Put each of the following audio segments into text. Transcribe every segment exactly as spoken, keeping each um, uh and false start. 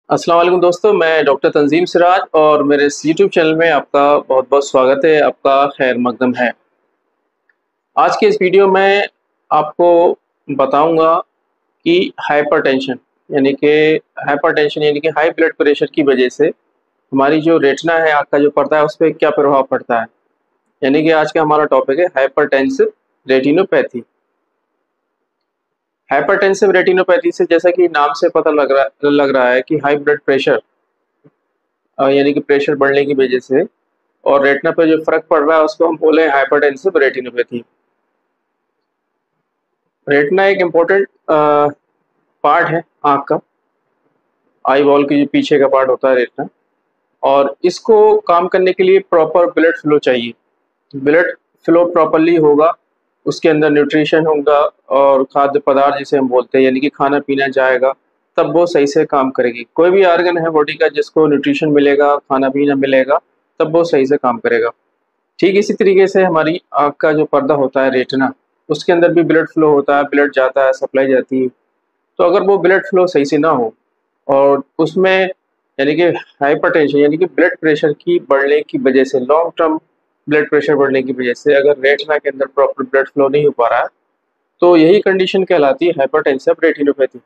अस्सलाम वालेकुम दोस्तों, मैं डॉक्टर तंजीम सिराज और मेरे इस यूट्यूब चैनल में आपका बहुत-बहुत स्वागत है, आपका खैर मकदम है। आज के इस वीडियो में आपको बताऊँगा कि हाइपरटेंशन यानी कि हाइपरटेंशन यानी कि हाई ब्लड प्रेशर की वजह से हमारी जो रेटिना है, आँख का जो पर्दा है, उस पे क्या प्रभाव पड़ता है। यानी कि आज का हमारा टॉपिक है हाइपरटेंसिव रेटिनोपैथी। हाइपरटेंसिव रेटिनोपैथी से जैसा कि नाम से पता लग रहा लग रहा है कि हाई ब्लड प्रेशर अ, यानी कि प्रेशर बढ़ने की वजह से और रेटिना पे जो फ़र्क पड़ रहा है उसको हम बोले हाइपरटेंसिव रेटिनोपैथी। रेटिना एक इम्पोर्टेंट अ, पार्ट है आँख का, आई बॉल के जो पीछे का पार्ट होता है रेटिना, और इसको काम करने के लिए प्रॉपर ब्लड फ्लो चाहिए। ब्लड फ्लो प्रॉपर्ली होगा, उसके अंदर न्यूट्रिशन होगा और खाद्य पदार्थ जिसे हम बोलते हैं यानी कि खाना-पीना जाएगा, तब वो सही से काम करेगी। कोई भी ऑर्गन है बॉडी का जिसको न्यूट्रिशन मिलेगा, खाना-पीना मिलेगा, तब वो सही से काम करेगा। ठीक इसी तरीके से हमारी आँख का जो पर्दा होता है रेटिना, उसके अंदर भी ब्लड फ्लो होता है, ब्लड जाता है, सप्लाई जाती है। तो अगर वो ब्लड फ्लो सही से ना हो और उसमें यानी कि हाइपरटेंशन यानी कि ब्लड प्रेशर की बढ़ने की वजह से, लॉन्ग टर्म ब्लड प्रेशर बढ़ने की वजह से अगर रेटिना के अंदर प्रॉपर ब्लड फ्लो नहीं हो पा रहा है, तो यही कंडीशन कहलाती है hypertensive retinopathy.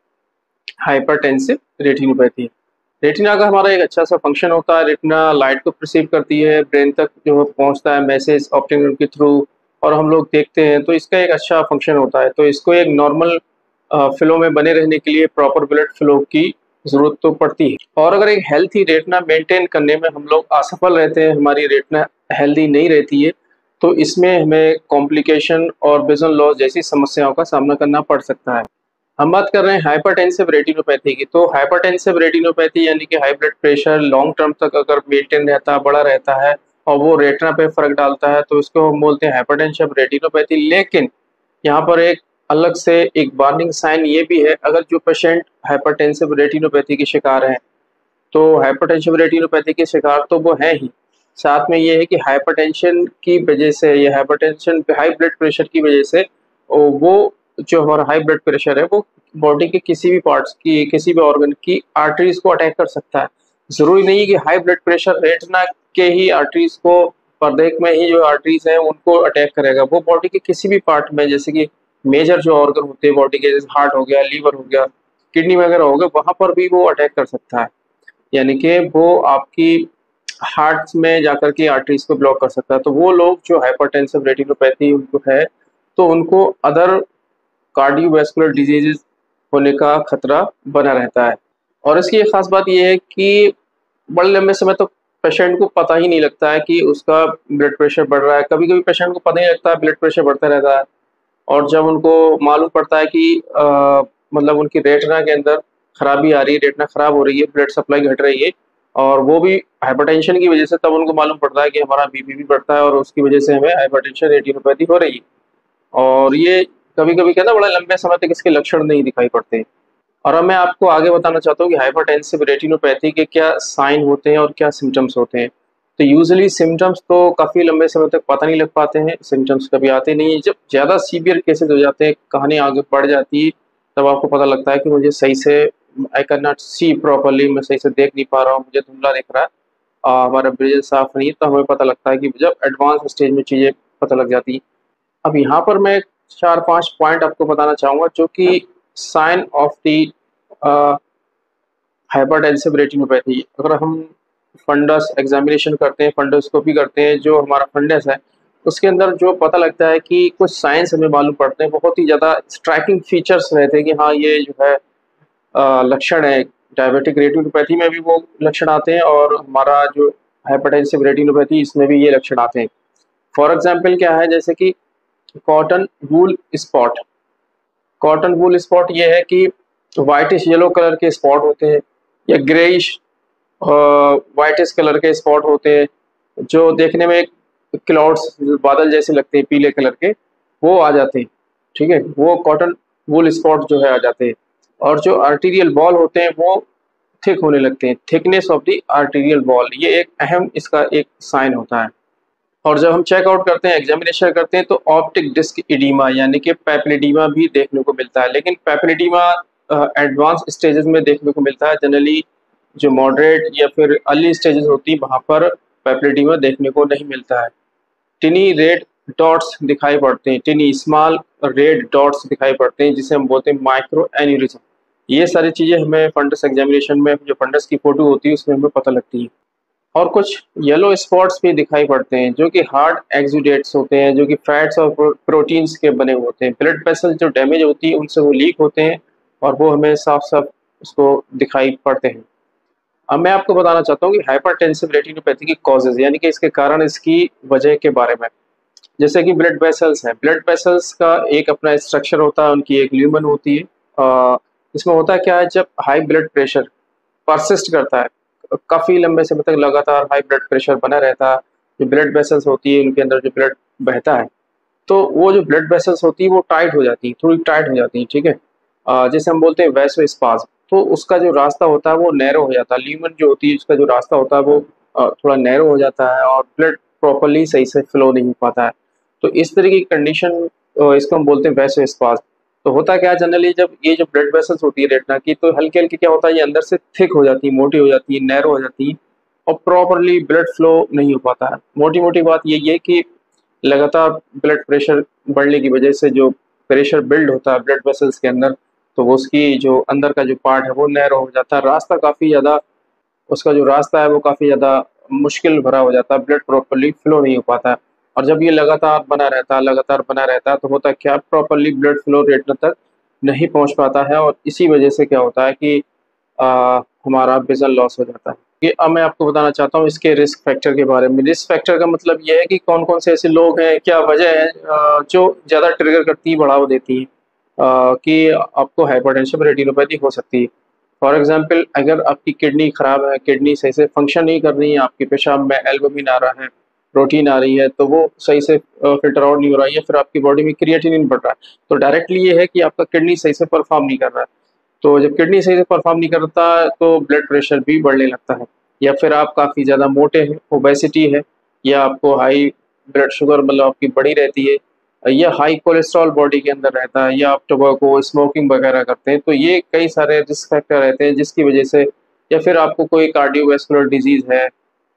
Hypertensive retinopathy. Retina का हमारा एक अच्छा सा फंक्शन होता है, रेटिना लाइट को परसीव करती है, ब्रेन तक जो है पहुँचता है मैसेज ऑप्टिक नर्व के थ्रू और हम लोग देखते हैं, तो इसका एक अच्छा फंक्शन होता है। तो इसको एक नॉर्मल अ, फ्लो में बने रहने के लिए प्रॉपर ब्लड फ्लो की ज़रूरत तो पड़ती है। और अगर एक हेल्थी रेटिना मेंटेन करने में हम लोग असफल रहते हैं, हमारी रेटिना हेल्दी नहीं रहती है, तो इसमें हमें कॉम्प्लिकेशन और विज़न लॉस जैसी समस्याओं का सामना करना पड़ सकता है। हम बात कर रहे हैं हाइपरटेंसिव रेटिनोपैथी की। तो हाइपरटेंसिव रेटिनोपैथी यानी कि high blood pressure long term तक अगर मेंटेन रहता है, बड़ा रहता है और वो रेटिना पे फ़र्क डालता है, तो इसको हम बोलते हैं हाइपरटेंसिव रेटिनोपैथी। लेकिन यहाँ पर एक अलग से एक वार्निंग साइन ये भी है, अगर जो पेशेंट हाइपरटेंसिव रेटिनोपैथी के शिकार हैं, तो हाइपरटेंसिव रेटिनोपैथी के शिकार तो वो हैं ही, साथ में ये है कि हाइपरटेंशन की वजह से या हाइपरटेंशन हाई ब्लड प्रेशर की वजह से ओ, वो जो हमारा हाई ब्लड प्रेशर है वो बॉडी के किसी भी पार्ट्स की, किसी भी ऑर्गन की आर्टरीज को अटैक कर सकता है। ज़रूरी नहीं है कि हाई ब्लड प्रेशर रेटिना के ही आर्टरीज को, पर्दे में ही जो आर्टरीज हैं उनको अटैक करेगा, वो बॉडी के किसी भी पार्ट में, जैसे कि मेजर जो ऑर्गन होते हैं बॉडी के, जैसे हार्ट हो गया, लीवर हो गया, किडनी वगैरह हो गया, वहाँ पर भी वो अटैक कर सकता है। यानी कि वो आपकी हार्ट में जाकर के आर्टरीज को ब्लॉक कर सकता है। तो वो लोग जो हाइपरटेंसिव रेटिनोपैथी उनको है, तो उनको अदर कार्डियोवैस्कुलर डिजीज़ेज़ होने का खतरा बना रहता है। और इसकी एक ख़ास बात ये है कि बड़े लंबे समय तक पेशेंट को पता ही नहीं लगता है कि उसका ब्लड प्रेशर बढ़ रहा है। कभी-कभी पेशेंट को पता नहीं लगता है, ब्लड प्रेशर बढ़ता रहता है और जब उनको मालूम पड़ता है कि अ, मतलब उनकी रेटिना के अंदर खराबी आ रही है, रेटिना खराब हो रही है, ब्लड सप्लाई घट रही है और वो भी हाइपरटेंशन की वज़ह से, तब उनको मालूम पड़ता है कि हमारा बीपी भी बढ़ता है और उसकी वज़ह से हमें हाइपरटेंशन रेटिनोपैथी हो रही है। और ये कभी-कभी क्या है ना, बड़ा लंबे समय तक इसके लक्षण नहीं दिखाई पड़ते। और अब मैं आपको आगे बताना चाहता हूँ कि हाइपरटेंसिव रेटिनोपैथी के क्या साइन होते हैं और क्या सिम्पटम्स होते हैं। तो यूजुअली सिम्पटम्स तो काफ़ी लंबे समय तक पता नहीं लग पाते हैं, सिम्पटम्स कभी आते नहीं हैं। जब ज़्यादा सीवियर केसेज़ हो जाते हैं, कहानी आगे बढ़ जाती है, तब आपको पता लगता है कि मुझे सही से I can not see properly, मैं सही से देख नहीं पा रहा हूँ, मुझे धुंधला दिख रहा है, अ, हमारा विज़न साफ नहीं है, तो हमें पता लगता है कि जब एडवांस स्टेज में चीज़ें पता लग जाती हैं। अब यहाँ पर मैं चार पाँच पॉइंट आपको बताना चाहूँगा जो कि sign of the uh, hypertensive retinopathy. अगर हम फंडस एग्जामिनेशन करते हैं, फंडोस्कोपी करते हैं, जो हमारा फंडस है, उसके अंदर जो पता लगता है कि कुछ साइंस हमें मालूम पड़ते हैं, बहुत ही ज़्यादा स्ट्राइकिंग फीचर्स रहते हैं कि हाँ, ये जो है अ, लक्षण है। डायबिटिक रेटिनोपैथी में भी वो लक्षण आते हैं और हमारा जो हाइपरटेंसिव रेटिनोपैथी, इसमें भी ये लक्षण आते हैं। फॉर एग्ज़ाम्पल क्या है, जैसे कि cotton wool spot. Cotton wool spot ये है कि व्हाइटिश येलो कलर के स्पॉट होते हैं या ग्रेइश व्हाइटिश कलर के स्पॉट होते हैं, जो देखने में क्लाउड्स, बादल जैसे लगते हैं पीले कलर के, वो आ जाते हैं। ठीक है, वो कॉटन वूल स्पॉट जो है आ जाते हैं। और जो आर्टीरियल बॉल होते हैं वो थिक होने लगते हैं, thickness of the arterial wall, ये एक अहम इसका एक साइन होता है। और जब हम चेकआउट करते हैं, एग्जामिनेशन करते हैं, तो ऑप्टिक डिस्क इडीमा यानी कि पैपिलिडीमा भी देखने को मिलता है। लेकिन पैपिलिडीमा एडवांस स्टेजेस में देखने को मिलता है। जनरली जो मॉडरेट या फिर अर्ली स्टेजेस होती है वहाँ पर पेप्टिडीमा देखने को नहीं मिलता है। टिनी रेड डॉट्स दिखाई पड़ते हैं, टिनी स्मॉल रेड डॉट्स दिखाई पड़ते हैं जिसे हम बोलते हैं माइक्रो एन्यूरिज्म। ये सारी चीज़ें हमें फंडस एग्जामिनेशन में जो फंडस की फोटो होती है उसमें हमें पता लगती है। और कुछ येलो स्पॉट्स भी दिखाई पड़ते हैं जो कि हार्ड एक्सुडेट्स होते हैं, जो कि फैट्स और प्रोटीन्स के बने हुए होते हैं। ब्लड वेसल जो डैमेज होती है उनसे वो लीक होते हैं और वो हमें साफ साफ उसको दिखाई पड़ते हैं। अब मैं आपको बताना चाहता हूँ कि हाइपरटेंसिव रेटिनोपैथी की कॉजेज यानी कि इसके कारण, इसकी वजह के बारे में। जैसे कि ब्लड वेसल्स हैं, ब्लड वेसल्स का एक अपना स्ट्रक्चर होता है, उनकी एक ल्यूमन होती है। अ, इसमें होता क्या है, जब हाई ब्लड प्रेशर परसिस्ट करता है, काफ़ी लंबे समय तक लगातार हाई ब्लड प्रेशर बना रहता है, जो ब्लड वेसल्स होती है उनके अंदर जो ब्लड बहता है, तो वो जो ब्लड वेसल्स होती है वो टाइट हो जाती है, थोड़ी टाइट हो जाती है, ठीक है। अ, जैसे हम बोलते हैं वैसोस्पाज़्म, तो उसका जो रास्ता होता है वो नैरो हो जाता है। ल्यूमन जो होती है उसका जो रास्ता होता है वो अ, थोड़ा नैरो हो जाता है और ब्लड प्रॉपर्ली सही से फ्लो नहीं हो पाता है। तो इस तरह की कंडीशन, अ, इसको हम बोलते हैं वैसोस्पाज़्म। तो होता क्या है, जनरली जब ये जो ब्लड वेसल्स होती है रेटिना की, तो हल्की हल्की क्या होता है, ये अंदर से थिक हो जाती है, मोटी हो जाती है, नैरो हो जाती है और प्रॉपर्ली ब्लड फ्लो नहीं हो पाता है। मोटी मोटी बात यही है कि लगातार ब्लड प्रेशर बढ़ने की वजह से जो प्रेशर बिल्ड होता है ब्लड वेसल्स के अंदर, तो वो उसकी जो अंदर का जो पार्ट है वो नैरो हो जाता है, रास्ता काफ़ी ज़्यादा, उसका जो रास्ता है वो काफ़ी ज़्यादा मुश्किल भरा हो जाता है, ब्लड प्रॉपर्ली फ्लो नहीं हो पाता है। और जब ये लगातार बना रहता है लगातार बना रहता है तो होता है क्या, प्रॉपर्ली ब्लड फ्लो रेटिना तक नहीं पहुंच पाता है और इसी वजह से क्या होता है कि आ, हमारा विजन लॉस हो जाता है। ये अब मैं आपको बताना चाहता हूँ इसके रिस्क फैक्टर के बारे में। रिस्क फैक्टर का मतलब ये है कि कौन कौन से ऐसे लोग हैं, क्या वजह है आ, जो ज़्यादा ट्रिगर करती है, बढ़ावा देती है आ, कि आपको हाइपरटेंशन रेटिनोपैथी हो सकती है। फॉर एग्जांपल, अगर आपकी किडनी खराब है, किडनी सही से फंक्शन नहीं कर रही है, आपके पेशाब में एल्बुमिन आ रहा है, प्रोटीन आ रही है, तो वो सही से फिल्टर आउट नहीं हो रहा है, या फिर आपकी बॉडी में क्रिएटिनिन बढ़ रहा है, तो डायरेक्टली ये है कि आपका किडनी सही से परफॉर्म नहीं कर रहा है। तो जब किडनी सही से परफॉर्म नहीं करता तो ब्लड प्रेशर भी बढ़ने लगता है। या फिर आप काफ़ी ज़्यादा मोटे हैं, ओबेसिटी है, या आपको हाई ब्लड शुगर मतलब आपकी बढ़ी रहती है, या हाई कोलेस्ट्रॉल बॉडी के अंदर रहता है, या आप टोबैको स्मोकिंग वगैरह करते हैं, तो ये कई सारे रिस्क फैक्टर रहते हैं जिसकी वजह से, या फिर आपको कोई कार्डियोवैस्कुलर डिजीज़ है,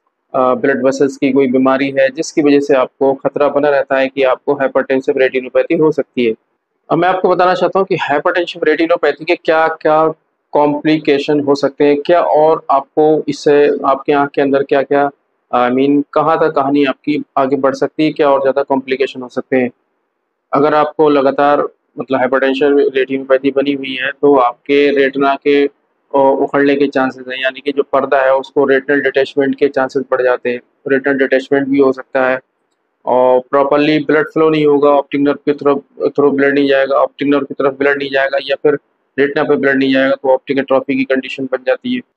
ब्लड वेसल्स की कोई बीमारी है जिसकी वजह से आपको खतरा बना रहता है कि आपको हाइपरटेंसिव रेटिनोपैथी हो सकती है। अब मैं आपको बताना चाहता हूँ कि हाइपरटेंशन रेटिनोपैथी के क्या क्या कॉम्प्लिकेशन हो सकते हैं, क्या और आपको इससे आपके आँख के अंदर क्या क्या, आई मीन कहाँ तक कहानी आपकी आगे बढ़ सकती है, क्या और ज़्यादा कॉम्प्लिकेशन हो सकते हैं। अगर आपको लगातार मतलब हाइपरटेंशन रेटिनोपैथी बनी हुई है तो आपके रेटिना के अ, उखड़ने के चांसेस हैं, यानी कि जो पर्दा है उसको रेटिनल डिटैचमेंट के चांसेस बढ़ जाते हैं, रेटिनल डिटैचमेंट भी हो सकता है। और प्रॉपर्ली ब्लड फ्लो नहीं होगा, ऑप्टिक नर्व की तरफ थ्रू ब्लड नहीं जाएगा, ऑप्टिक नर्व की तरफ ब्लड नहीं जाएगा, या फिर रेटिना पे ब्लड नहीं जाएगा, तो ऑप्टिक एट्रोफी की कंडीशन बन जाती है।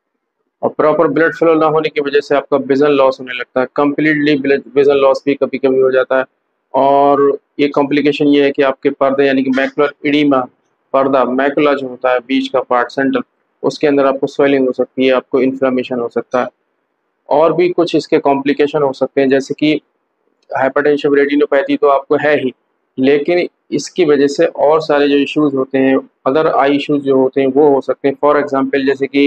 और प्रॉपर ब्लड फ्लो ना होने की वजह से आपका विजन लॉस होने लगता है, कम्प्लीटली विजन लॉस भी कभी कभी हो जाता है। और ये कॉम्प्लिकेशन ये है कि आपके पर्दे यानी कि मैकुलर इडीमा, पर्दा मैकुला जो होता है बीच का पार्ट सेंट्रल, उसके अंदर आपको स्वेलिंग हो सकती है, आपको इन्फ्लेमेशन हो सकता है। और भी कुछ इसके कॉम्प्लिकेशन हो सकते हैं, जैसे कि हाइपरटेंशन रेटिनोपैथी तो आपको है ही, लेकिन इसकी वजह से और सारे जो इश्यूज होते हैं, अदर आई इश्यूज जो होते हैं वो हो सकते हैं। फॉर एग्जांपल, जैसे कि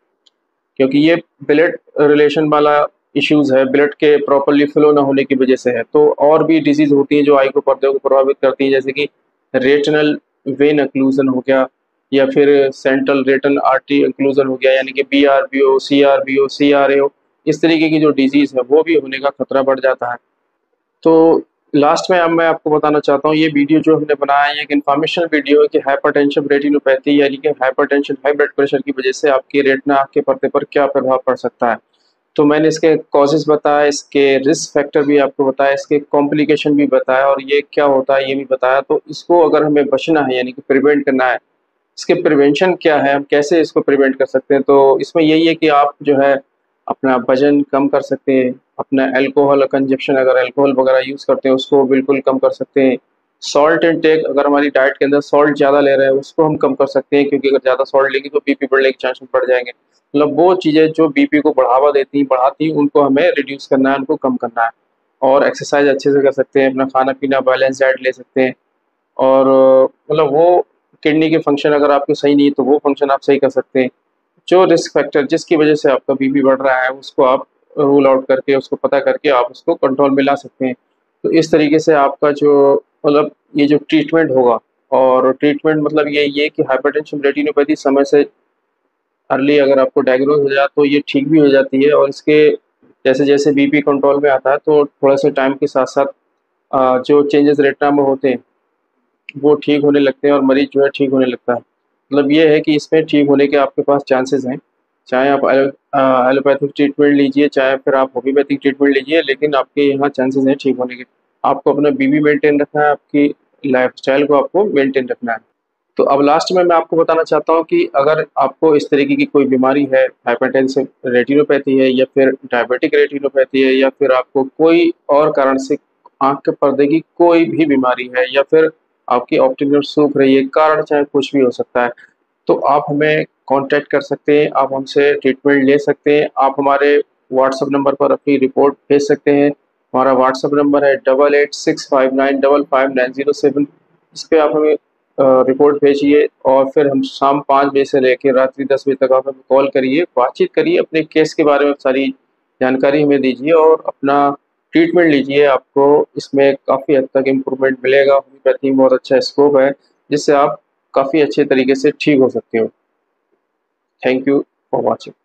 क्योंकि ये ब्लड रिलेशन वाला इश्यूज है, ब्लड के प्रॉपर्ली फ्लो ना होने की वजह से है, तो और भी डिजीज होती हैं जो आई को पर्दे को प्रभावित करती हैं, जैसे कि रेटिनल वेन अक्लूजन हो गया, या फिर सेंट्रल रेटिनल आर्टरी अक्लूजन हो गया, यानी कि B R B O, C R B O, C R A O, इस तरीके की जो डिजीज है वो भी होने का खतरा बढ़ जाता है। तो लास्ट में अब मैं आपको बताना चाहता हूँ, ये वीडियो जो हमने बनाया है एक इन्फॉर्मेशन वीडियो है कि हाइपरटेंशन रेटिनोपैथी यानी कि हाइपरटेंशन हाई ब्लड प्रेशर की वजह से आपकी रेटिना आँख के पर्दे पर क्या प्रभाव पड़ सकता है। तो मैंने इसके कॉजेज़ बताया, इसके रिस्क फैक्टर भी आपको बताया, इसके कॉम्प्लिकेशन भी बताया और ये क्या होता है ये भी बताया। तो इसको अगर हमें बचना है यानी कि प्रिवेंट करना है, इसके प्रिवेंशन क्या है, हम कैसे इसको प्रिवेंट कर सकते हैं, तो इसमें यही है कि आप जो है अपना वज़न कम कर सकते हैं, अपना अल्कोहल कंजप्शन, अगर अल्कोहल वगैरह यूज़ करते हैं उसको बिल्कुल कम कर सकते हैं। सॉल्ट इनटेक, अगर हमारी डाइट के अंदर सॉल्ट ज़्यादा ले रहे हैं उसको हम कम कर सकते हैं, क्योंकि अगर ज़्यादा सॉल्ट लेंगे तो बीपी बढ़ने के चांसेस बढ़ जाएँगे। मतलब वो चीज़ें जो बीपी को बढ़ावा देती हैं, बढ़ाती हैं, उनको हमें रिड्यूस करना है, उनको कम करना है। और एक्सरसाइज़ अच्छे से कर सकते हैं, अपना खाना-पीना बैलेंस डाइट ले सकते हैं और मतलब वो किडनी के फंक्शन अगर आपके सही नहीं है तो वो फंक्शन आप सही कर सकते हैं। जो रिस्क फैक्टर जिसकी वजह से आपका बीपी बढ़ रहा है उसको आप रूल आउट करके उसको पता करके आप उसको कंट्रोल में ला सकते हैं। तो इस तरीके से आपका जो मतलब ये जो ट्रीटमेंट होगा, और ट्रीटमेंट मतलब ये ये कि हाइपरटेंशन रेटिनोपैथी समय से अर्ली अगर आपको डायग्नोज हो जाए तो ये ठीक भी हो जाती है, और इसके जैसे जैसे बीपी कंट्रोल में आता है तो थोड़ा सा टाइम के साथ साथ अ, जो चेंजेस रेटिना में होते हैं वो ठीक होने लगते हैं और मरीज जो है ठीक होने लगता है। मतलब ये है कि इसमें ठीक होने के आपके पास चांसेस हैं, चाहे आप एलो अ, एलोपैथिक ट्रीटमेंट लीजिए, चाहे फिर आप होम्योपैथिक ट्रीटमेंट लीजिए, लेकिन आपके यहाँ चांसेस हैं ठीक होने के। आपको अपना बीपी मेंटेन रखना है, आपकी लाइफ़स्टाइल को आपको मेंटेन रखना है। तो अब लास्ट में मैं आपको बताना चाहता हूँ कि अगर आपको इस तरीके की कोई बीमारी है, हाइपरटेंसिव रेटिनोपैथी है या फिर डायबिटिक रेटिनोपैथी है या फिर आपको कोई और कारण से आँख के पर्दे की कोई भी बीमारी है या फिर आपकी ऑप्टिक नर्व सूख रही है, कारण चाहे कुछ भी हो सकता है, तो आप हमें कॉन्टैक्ट कर सकते हैं, आप हमसे ट्रीटमेंट ले सकते हैं। आप हमारे व्हाट्सएप नंबर पर अपनी रिपोर्ट भेज सकते हैं। हमारा व्हाट्सएप नंबर है double eight six five nine double five nine zero seven. इस पे आप हमें अ, रिपोर्ट भेजिए और फिर हम शाम पाँच बजे से लेके रात्रि दस बजे तक आप हमें कॉल करिए, बातचीत करिए, अपने केस के बारे में सारी जानकारी हमें दीजिए और अपना ट्रीटमेंट लीजिए। आपको इसमें काफ़ी हद तक इम्प्रूवमेंट मिलेगा। होम्योपैथी में बहुत अच्छा स्कोप है, जिससे आप काफ़ी अच्छे तरीके से ठीक हो सकते हो। Thank you for watching.